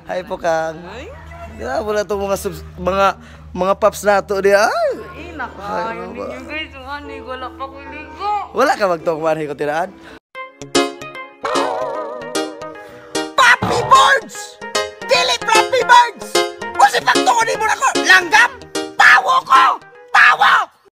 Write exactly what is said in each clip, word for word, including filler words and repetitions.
Hi po Kang. Ya, wala to mga subs, mga mga paps nato di ay. Ay, nakayo ninyo guys. Ano, wala pa ko ligo. Wala ka magtong manhi ko tiraan. Papi Birds! Dili Papi Birds! Kasi pagtuunin mo na ko, langgam! Tawo ko! Tawo!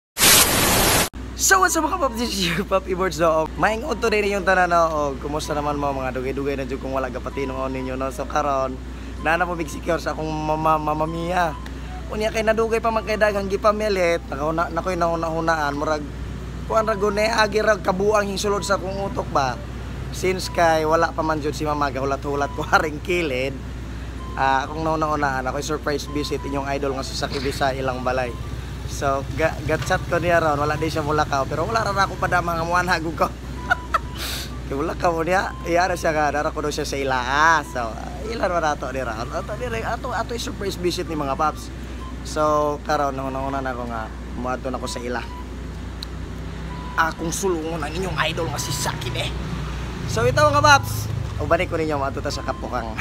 So what's up mga paps, this is your Papi Birds no. Maingon to rin yung tanan no. Kumusta naman mo mga dugay-dugay na jud kung wala gapatinong on ninyo no. So karon na na po big secure sa akong mama mamamiya. Unya kay nadugay pa man kay daghang gipamilit, nakauna na koy nahuna-hunaan murag kuan ra gune agi ra kabuang hinsulod sa akong utok ba. Since kay wala pa man jud si mama gahulat-hulat ko haring kilid. Ah, uh, akong nauna-hunaan ako surprise visit inyong idol nga sa Sakibisa sa ilang balay. So, gat-chat ko niya ron, wala din siya mulakaw, pero wala rin ako pa da mga muanhagog ko. Kaya mulakaw mo niya, iyara siya nga, nara ko daw siya sa ilaa. So, ilan mo na ito ni Ron. Ato, ato, ato yung surprise visit ni mga paps. So, karon nauna-una na ako nga, muato na ko sa ila. Akong sulungon ang inyong idol nga si Sakib eh. So, ito mga paps, ubanik ko ninyo, muato ta sa Kapukang.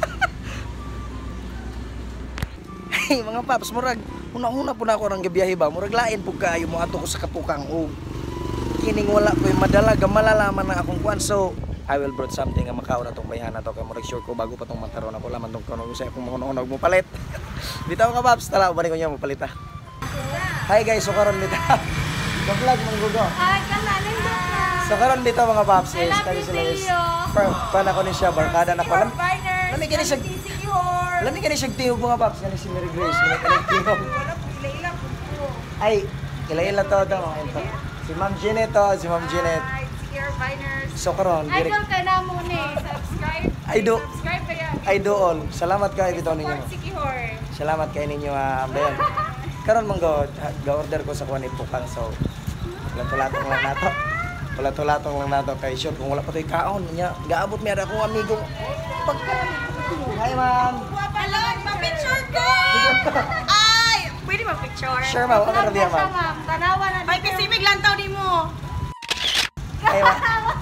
Hey, mga paps, murag, una-una po na ako ng gabiyahe ba, murag lain po kayo mo ato ko sa Kapukang o kining wala po yung madalaga malalaman na akong kuan. So I will brought something nga makaon na itong bayhan na to kaya murag sure ko bago pa itong magkaroon ako laman itong kanon sa akong mga unog mo palit. Bitaw ka paps, tala, ubanin ko niya mo palit ha. Hi guys, so karon bitaw vlog mong gugo. Ay, kananin doon na. So karon bitaw mga paps is kami sila is pan ako ni siya, barkada na ko. Lami kini siya Lami ka ni siyang tihog mga paps, nga si Mary Grace, nga ka tihog. Ay, ila-ila to daw mga ito. Si Ma'am Jeanette to, si Ma'am Jeanette. So karon, direct. Idol ka na muna eh, subscribe. Ay do. Subscribe pa yan. Ay doon. Salamat kayo bitaw ninyo. Salamat kayo ninyo ah, bayan. Karon man go, ga-order ko sa kuan Ipukang so. Wala-tulatong lang nato. Wala-tulatong lang nato kay sure kung wala pa toy kaon nya. Gaabot mi ada akong amigo. Pagka Hi, ma'am. Hello, ma-picture ko! Ay, pwede ma-picture? Sure, ma'am. Ano rin ma'am? Tanawa na. Ay, pisimig lang tao di mo. Hi, ma'am.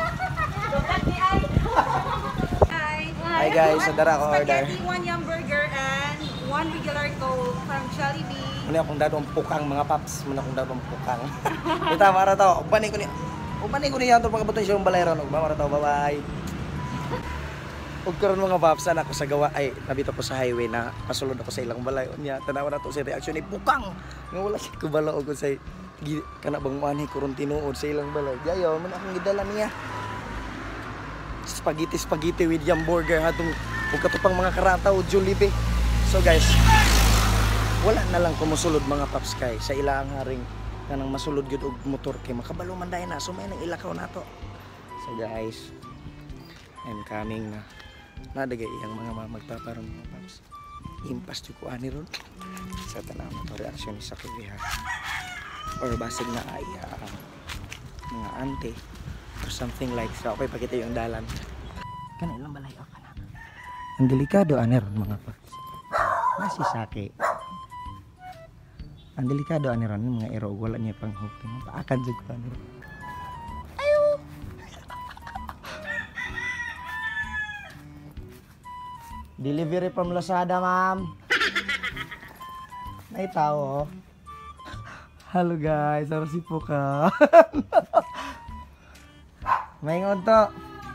Hi. Hi, guys. Sadara ko order. Spaghetti, one yum burger, and one regular Coke from Jollibee. Muna akong dadong pukang, mga paps. Muna akong dadong pukang. Ito, mara to. Ubanin ko niya. Ubanin ko niya ito pagkabuton siya yung balay ron. Mara to. Bye-bye. Ug karon mga paps ana ko sa gawa ay nabito ko sa highway na pasulod ako sa ilang balay unya tanaw na to sa reaction ni Pukang nga wala si ko bala og say kana bang manhi kuron tinuod sa ilang balay gayo man akong gidala niya spaghetti spaghetti with yum burger hatong ug katupang mga karataw Jollibee. So guys, wala na lang kumusulod mga paps kay sa ilang haring kanang masulod gyud og motor kay makabalo man dayon na so may nang ilakaw nato. So guys, I'm coming na. Nadagay iyang mga magpaparon mga paps. Impas to ko ani ron. Sa tanaw na to reaksyon sa kubiha. Or basig na ay uh, mga ante or something like so. Okay, pakita yung dalan. Kana ilang balay ka na. Ang delikado ani ron mga paps. Nasi sake. Ang delikado ani ron mga ero wala niya pang hooking. Paakan jud ko ani ron. Delivery from Lazada, ma'am. May tao. Hello guys, ano si Puka? May ngonto.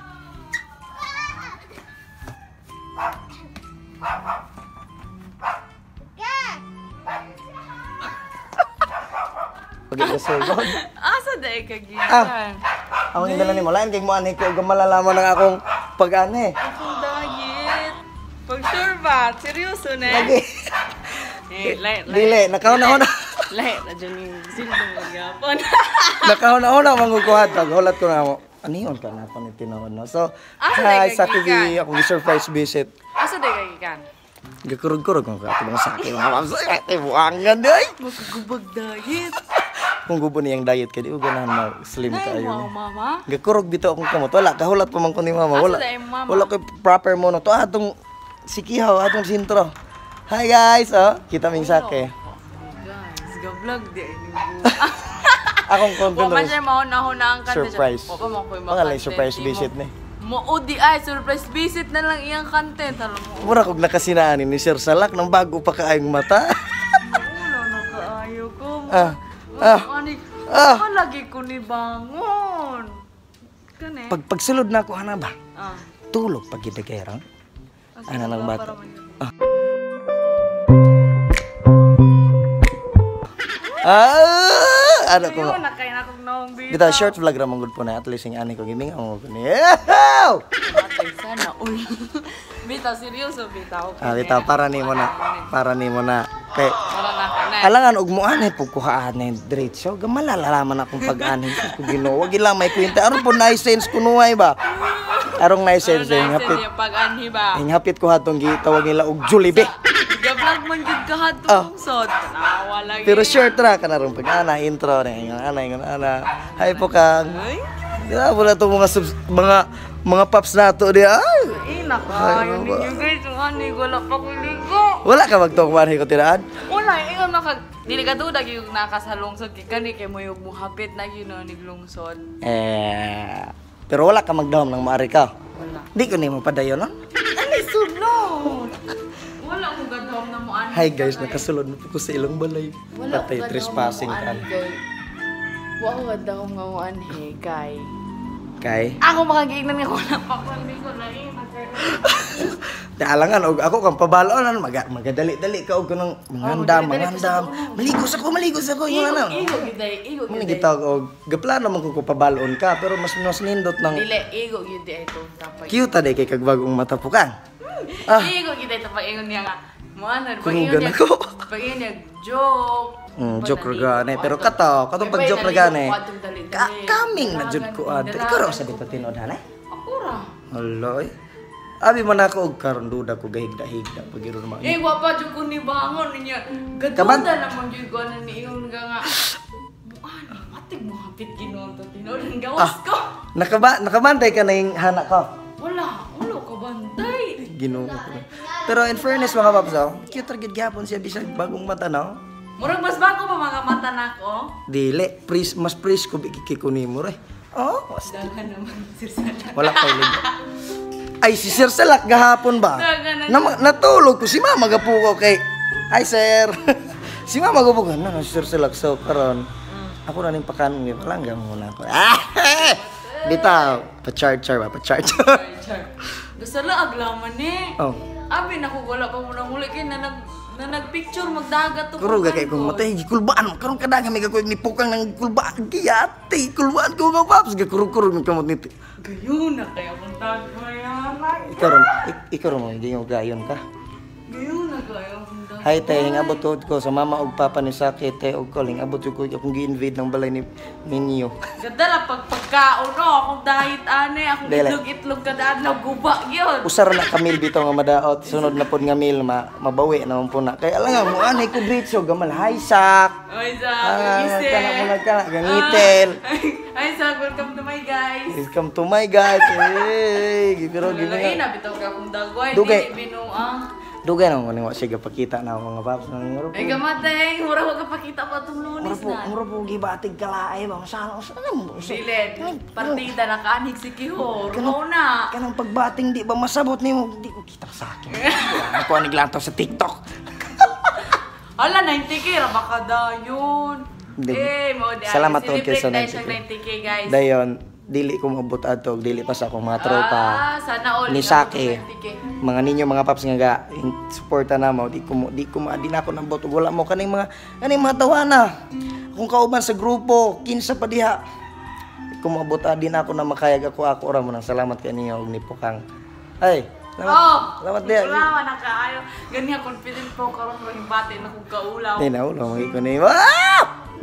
Pagkakasagod. Asa dahil kagisan? Ah, ako yung dala ni mo. Lain kay mo anay ko malalaman ng akong pag-ane. Akong dagit. Pag sure ba? Seryoso na? Lagi. Eh, lahat, lahat. Dili, nakauna-una. Lahat na dyan yung silbong magyapon. Nakauna-una mangukuhat. Pag-hulat ko na mo. Ano yun ka na pa ni tinawad no? So, hi, Sakib, akong surprise visit. Asa dahil kagikan? Gakurog-kurog kung ka. Mga Sakib, mga mamsay. Ate, buwangan day. Magkagubag diet. Kung gubo niyang diet ka, di ko ganahan mag-slim ka Ay, ayun. wow, mama. Gakurog dito akong kamot. Wala, kahulat pa man ko ni mama. Wala, Asa dahil mama? wala ko proper mo no. To atong sikihaw, atong sintro. Hi guys, oh. Kita ming sake. Guys, ga-vlog di ay Akong content. Wa man siya mahuna-hunaan ka. Surprise. Wa pa mo ko Mga lang surprise visit ni. Mo di ay surprise visit na lang iyang content alam mo. Mura kog nakasinaan ni Sir Salak nang bago pa kaayong mata. Wala na kaayo ko. Ah. Ah. Ani. Ah. Ah. Lagi ko ni bangon. Kani. Pag pagsulod na ako ana ba? Ah. Tulog pag gidagayran. Ana lang bata. Ah. Ah, ano ko. Ayun, nakain ako noong bita. Kita short vlog ra mong good po na at least yung ani ko giming ako ko ni. Ew! Matay sana uy. Bita seryoso bita ako. Ah, bitaw para nimo na. Para nimo na. Kay Para na kanay. alangan og mo ani pug kuhaan ni diretso gamalalaman akong pag-ani ko Ginoo. Wag ila may kwenta aron po nice sense kunuhay ba. Arong nice sense Ano yung na hapit. yung pag-anhi ba? Yung hapit ko hatong gitawag nila og Jollibee. Ga-vlog man jud ka Ah. hatong sod. Tawa lagi. Pero short ra ka na ron pag-ana intro na yung ana yung ana. Hay po kang. Ay, Dira mo na to mga subs, mga mga paps nato di ay. inak kayo ninyo guys. Yung ani, wala pa ko ligo. Wala ka magtukuan ko tiraan. Wala, ingon maka dili ka duda yung nakasalungsod kani kay mo yung muhapit na yun no niglungsod. Eh, pero wala ka magdahom ng maari ka. Wala. Di ko nimo padayon no? Ano sunod? Wala ko gadom na mo ani. Hi guys, nakasulod na po ko sa ilong balay. Patay trespassing ka. Wala ko gadom nga mo ani kay. Kay. Ako makagiignan nga wala pa ko ligo na eh. Alangan og ako kang pabalonan maga magadali-dali ka og kanang mangandam, Oh, dali-dali mangandam. Maligo sa ko, maligo sa ko yung ano. Igo giday, igo Muna giday. gitawag og gaplano man ko ko pabalon ka pero mas mas nindot ng Dili, igo giday ito tapay. cute ade kay kag bagong matapukan. Ah, Igo giday tapay ingon niya nga. Mo ano, pag Kunugan ingon niya. ako. Pag ingon niya joke. Mm, joke ra gani pero kato, katong pag joke ra gani. Ka Ka kaming na jud ko ad. Ikaw ra sa dito tinod hanay. Ako ra. Aloy. Abi man ako og karon duda ko gahigda-higda pag iro naman. Eh, wapa jud ko ni bangon niya. Kaman- Gaduda naman jud ko na ni ingon nga nga. Buan, matig mo hapit ginon to tinod ang gawas ko. Nakaba nakabantay ka na yung hana ko. Wala, wala ka bantay. Ginoo ko. Pero in fairness mga paps, oh, cute ra gid gyapon siya bisag bagong mata no. Murag mas bago pa mga mata nako. Dili, pris mas pris ko bikikikunin mo re. Oh, Daghan naman sirsala. wala kay ligo. Ay si Sir Salak gahapon ba? Dagan na- Na, natulog ko si Mama gapuko kay. Ay sir. Si Mama gapuko na no, si Sir Salak so karon. Ako na ning pakanon ni palangga muna ko. Ah! Bitaw, pa-char-char ba, pa-char-char. Gusto lang aglaman ni. Oh. Abi na ko wala pa mo nang muli kay na nag na nagpicture magdagat to. Kuro ga kay kung matay gikulbaan karon kada kami gakoy ni pukang nang kulbaan giyati kulbaan ko nga paps gakuro-kuro ng kamot nito. Gayon na kaya kung dagmayan. Ikaw ron, ik- ikaw ron mo, hindi yung gayon ka. Gayon na kaya kung dagmayan. Hay tay, hingabot tuod ko sa mama ug papa ni Sakit tay og calling abot ko akong gi-invade ng balay ni ninyo. Ganda lang pag pagkaon no, akong diet ane, akong Dili. itlog-itlog kada adlaw guba gyud. Usar na kamil bitaw nga madaot sunod na pod nga meal ma mabawi na man po na. Kay ala nga mo anay ko britso gamal hi sak. Ay sa Ah, ise. kana mo nagkana gangitel. Ay sa welcome to my guys. Welcome to my guys. Hey, pero Gila gini na bitaw ka akong dagway, Dugay. dili binuang. Dugay na mo ni wa siya gapakita na mga paps nang ngoro po. Ay gamatay, mura ko kapakita pa tong Ngoro lunes po, na. ngoro po gibatig kalaay ba masana usana mo. Dilid, partida na kaanig si Kihor. Oo na. Kanang pagbating di ba masabot nimo di ko kita sa akin. Ako ani glantaw sa TikTok. Hala, ninety K, ra baka dayon. Hindi. Eh, mo di. Salamat to kay sa ninety ninety K. ninety K, guys. Dayon, dili ko maabot ato, dili pa sa akong mga tropa. Ah, sana all. Ni inabot Saki. ninety K. Mga ninyo mga paps nga ga in- suporta na mo, di ko mo di ko ma di na ako nabot ug wala mo kaning mga kaning mga tawana. Kung kauban sa grupo, kinsa pa diha. Di ko maabot ah, di na ako na makayag ako ako ra mo nang salamat kay ninyo ug ni Pukang. Ay, salamat. Oh, Salamat diha. wala na kaayo. Ganyan confident po karon ring bati na kung kaulaw. Di na ulo magi ko ni. Ah!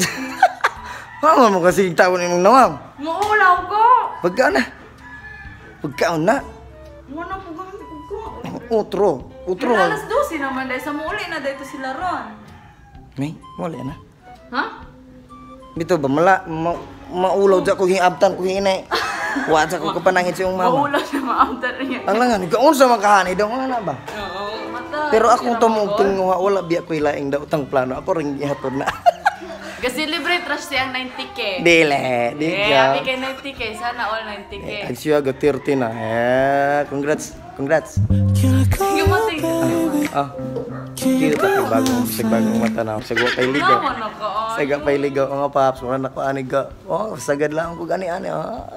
Mama mo kasi taon imong nawam. Muulaw ko. Pagka na. Pagkaon na. Mo na po gamit ko. Utro. Utro. Pero alas twelve naman dahil sa muuli na dito sila ron. May, muli na. Ha? Bito ba mala ma, maulaw dyan ko hingabtan ko hinay. Wa sa ko kapanangin sa iyong mama. Maulaw siya maamtan niya. Ang langan, gaon sa makahani daw wala na ba? Oo, mata. Pero akong tumugtong nga wala biya ko ilaing daw tang plano. Ako ring ihatod na. Nag-celebrate rush siyang ninety K. Dile, di Eh, ka. happy kay ninety K. Sana all ninety K. Ang siya go thirty na. Eh, congrats. Congrats. Yung mating. Ah. Cute ka bagong bisag bagong mata na. Sagwa kay ligaw. Naman ako. Saga pay ligaw nga paps, wala na ko ani ga. Oh, sagad lang ko gani ani. Ah.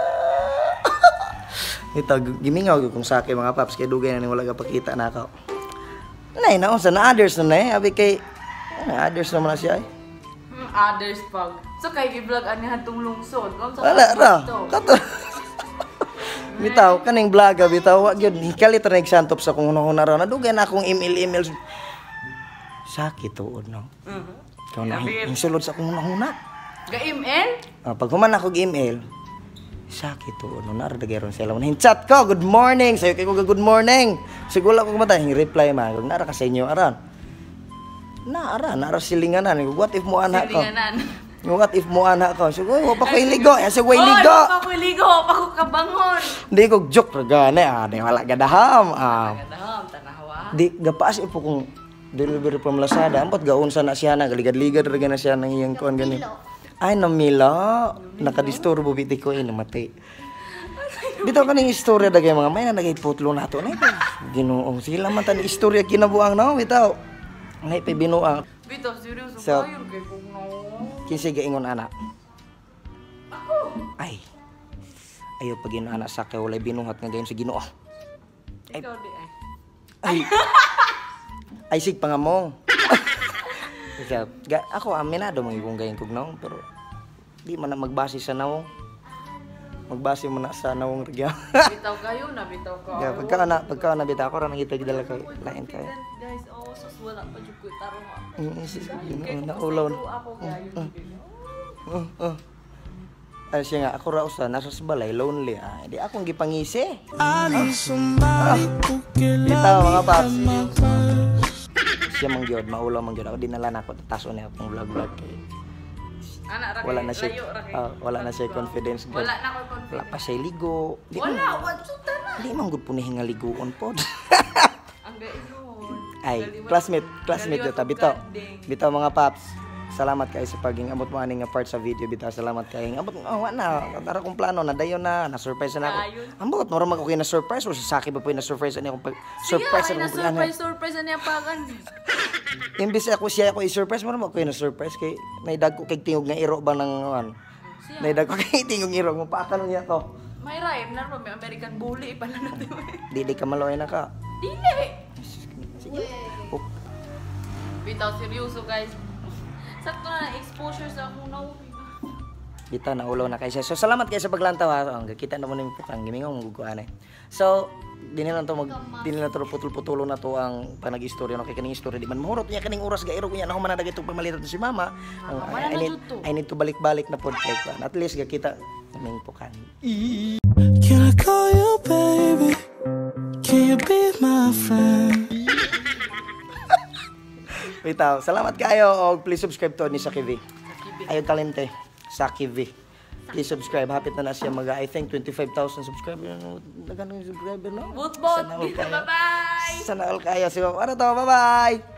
Ito gimingaw ko kung sa akin mga paps kay dugay na ni wala ka pakita na ako. Nay na sa na others na eh. Abi kay na others naman na siya ay. Hmm, others pag. So kay gi-vlog ani hatong lungsod. Unsa ka Wala ra. gusto? Kato. Bitaw kaning vlog bitaw wa gyud hikalit ra nagsantop sa kung hunahuna ra na dugay na akong email email. Sakit tuod no. Mhm. Ikaw na ang sulod sa akong hunahuna. Ga-email? Ah, pag human ako email, sakit to no nara dageron sila man chat ko good morning sayo kay ko good morning siguro ko kumata hing reply man kung nara ka sa inyo aran na aran nara silinganan what if mo ana ko Silinganan. what if mo ana ko siguro wa pa ko ligo ya siguro ligo Oh, pa ko ligo, pa ko kabangon. di ko joke ra gani ah di wala gadaham ah Kadahom tanawa. di gapaas ipo kung delivery from Lazada ampot gaon sa na siya na galigad-ligad ra gana siya nang iyang kuan gani. Ay, namila. Nakadisturbo biti ko eh, namatay. Bitaw ka ng istorya dagay mga may na nagay-putlo na ito. Ay, ginoong sila man tan istorya kinabuang na, bitaw. Ay, pa binuang. Bitaw, seryoso So, kayo kay kung no. Kinsa gaingon anak. Ako. Ay. Ayo pag anak sa kay walay binuhat nga gayon sa Ginoo. Ikaw di ay. Ay. Ay sig pangamong. Ikaw, ga, ako aminado mo yung gayon kog naong pero di man na magbase sa nawong. Magbase mo na sa nawong rigya. Bitaw kayo na, bitaw ka. Ya, pagka na pagka na bitaw ko ra nangita gidala kay lain kay. Guys, oh, sus wala pa jud ko tarong. Mm, sis, Ginoo na ulaw. Ako gayon. Uh, uh. Ay siya nga ako ra usa nasa sa balay lonely ah. Di akong gipangisi. Ah. Bitaw mga paps. Siya mang gyud maulaw mang gyud ako dinala na ako taso niya akong vlog-vlog kay. Ana ra Wala na siya layo ra kay. ah, wala na siya confidence. girl. Wala na ko confidence. Wala pa siya ligo. Di man- Wala, wala suta na. Di man gud punihin nga liguon pod. Ang gayon. Ay, Galiwan- classmate, classmate galiwan dito, ko bitaw. ganding. Bitaw mga paps. Salamat kayo sa paging abot mo aning nga part sa video bitaw. Salamat kayo. Abot oh, wa na, tara kong plano na dayon na, na surprise na ako. Dayon. Ambot normal ko kay na surprise o sa Saki pa po na surprise ani akong pag surprise Siya, ay na akong surprise, surprise na niya pagan. Imbis ako siya ako i-surprise mo naman ko na surprise kay naidag ko kay tingog nga iro ba ng ano. Siya. Naidag ko kay tingog iro mo paakanon niya to. May rhyme na ro, may American Bully pala natin. Di di ka maloy na ka. Dili. Sige. Oh, Bitaw seryoso guys. Sakto na exposure sa akong nawin. bitaw na ulaw na kay siya. So salamat kayo sa paglantaw ha. Ang kita na mo ning pukang gimingong guguan eh. So di nila to mag di nila to putol-putulo na to ang panag-istorya no kay kaning istorya di man mahurot niya kaning oras gairo kunya na human na dagit pamalitan si mama. Ang wala I na need, jud to. I need to balik-balik na pod kay kuan. At least ga kita ning pukan. Can I call you baby? Can you be my friend? Bitaw, salamat kayo og please subscribe to ni Saki V. Ayo talente Saki V. Please subscribe. Hapit na na siya mag I think twenty-five thousand subscriber. Dagan ng subscriber no. Boot bot. Sana all kayo. Bye-bye. Sana all kayo. So, ano to? Bye-bye.